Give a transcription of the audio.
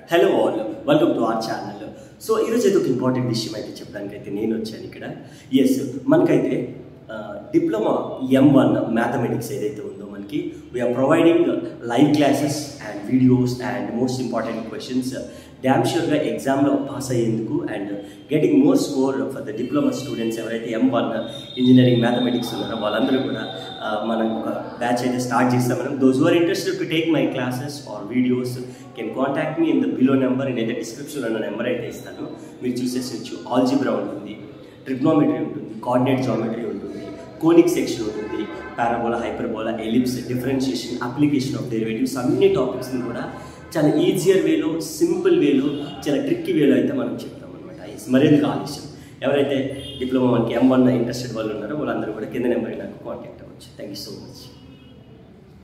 Hello all, welcome to our channel. So ఈరోజు ఏదో ఒక ఇంపార్టెంట్ విషయం అయితే చెప్పడానికి అయితే నేను వచ్చాను ఇక్కడ. ఎస్, మనకైతే డిప్లొమా M1 మ్యాథమెటిక్స్ ఏదైతే ఉందో మనకి we are providing live classes and videos and most important questions damn ష్యూర్గా ఎగ్జామ్లో పాస్ అయ్యేందుకు and getting more score for the diploma students ఎవరైతే M1 ఇంజనీరింగ్ మ్యాథమెటిక్స్ ఉన్నారో వాళ్ళందరూ కూడా మనం ఒక బ్యాచ్ అయితే స్టార్ట్ చేస్తాం. మనం those who are interested to take my classes or videos can contact me in the below number. నేనైతే డిస్క్రిప్షన్లో ఉన్న నెంబర్ అయితే ఇస్తాను, మీరు చూసేసొచ్చు. ఆల్జిబ్రా ఉంటుంది, ట్రిగ్నోమెట్రీ ఉంటుంది, కోఆర్డినేట్ జామెట్రీ ఉంటుంది, కోనిక్ సెక్షన్ ఉంటుంది, parabola, hyperbola, ellipse, differentiation, application of derivatives, అన్ని టాపిక్స్ని కూడా చాలా ఈజియర్ వేలో, సింపుల్ వేలో, చాలా ట్రిక్కీ వేలో అయితే మనం చెప్తాం అనమాట. మరెందుకు ఆలస్యం, ఎవరైతే డిప్లొమా మనకి M1 ఇంట్రెస్టెడ్ వాళ్ళు ఉన్నారో వాళ్ళందరూ కూడా కింద నెంబర్కి నాకు కాంటాక్ట్ అవ్వచ్చు. Thank you so much.